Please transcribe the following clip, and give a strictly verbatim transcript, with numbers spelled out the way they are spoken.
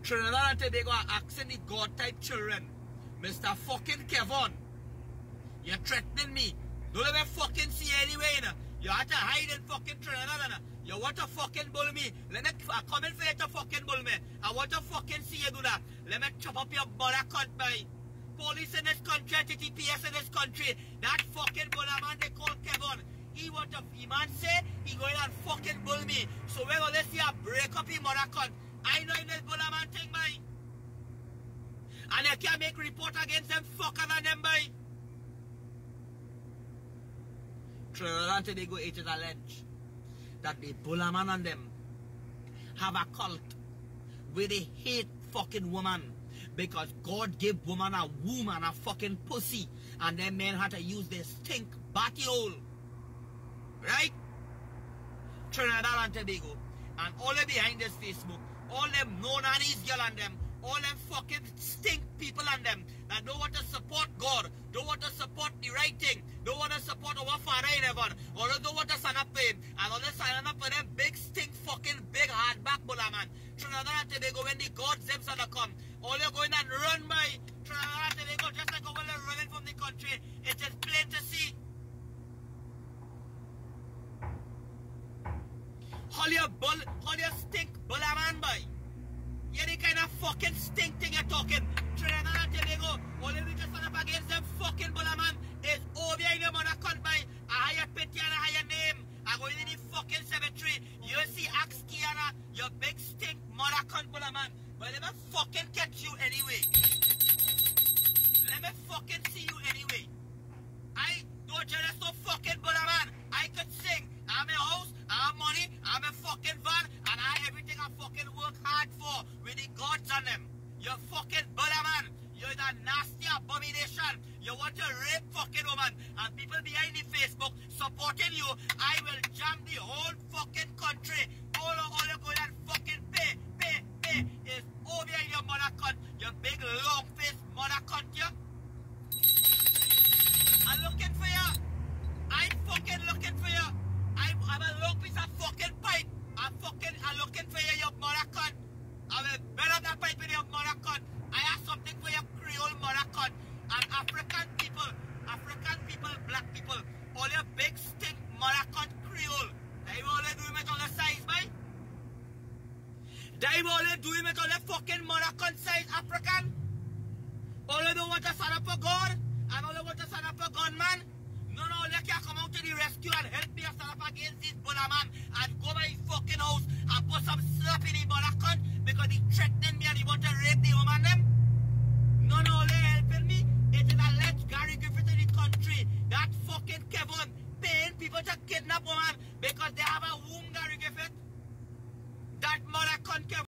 Trinidad and Tobago are asking the God-type children, Mister fucking Kevon, you're threatening me. Don't let me fucking see you anyway, you know. You have to hide in fucking Trinidad, you know. You want to fucking bull me. Let me uh, come in for you to fucking bull me. I want to fucking see you do that. Let me chop up your mother cunt, boy. Police in this country, T T P S in this country. That fucking buller man they call Kevon. He want to, he man say, he going and fucking bull me. So we're going to see a break up his mother cunt. I know in this buller man thing, boy. And you can't make report against them fuckers and them, boy. Trinidad and Tobago, it is alleged that the Bullerman and them have a cult where they hate fucking woman because God gave woman a womb and a fucking pussy and then men had to use their stink batty hole. Right? Trinidad and Tobago and all them behind this Facebook, all them no-nannies girl and them, all them fucking stink people and them that don't want to support God, don't want to support the right thing, don't want to support our Father in heaven, or don't want to stand up for him, and all they sign up for them big stink fucking big hardback buller man. Trinidad and Tobago, when the gods them are to come, all you're going and run by Trinidad and Tobago just like when they're running from the country. It is plain to see. All your bull, all your stink buller man boy. Yeah, the kind of fucking stink thing you're talking. Trinidad and Tobago, all you need to stand up against them fucking buller man is over in your mother cunt by a higher pity and a higher name. I go in the fucking cemetery. You see Axe Kiana, your big stink mother cunt buller man. But let me fucking catch you anyway. Let me fucking see you anyway. I don't jealous no fucking buller man. I could sing. I'm a house, I have money, I'm a fucking van, and I have everything I fucking work hard for with the gods on them. You're fucking buller man. You're the nasty abomination. You want to rape fucking woman, and people behind the Facebook supporting you. I will jam the whole fucking country. All all you're going and fucking pay, pay, pay is over in your mother cunt. You big long faced mother cunt, you. I'm looking for you. I'm fucking looking for you. I'm, I'm a long piece of fucking pipe. I'm fucking I'm looking for you, your mother cunt. I will burn up that pipe in your mother cunt. I have something for your Creole mother cunt. And African people, African people, black people, all your big stink mother cunt Creole. They all they doing it on the size, boy. They all they doing it on the fucking mother cunt size, African. All they don't want to stand up for God, and all they want to stand up for God, man. No, no, they can't come out to the rescue and help me stand up against this buller man and go by his fucking house and put some slap in his mother cunt because he threatening me and he want to rape the woman them. No, no, they helping me. It is alleged Gary Griffith in the country. That fucking Kevon paying people to kidnap woman because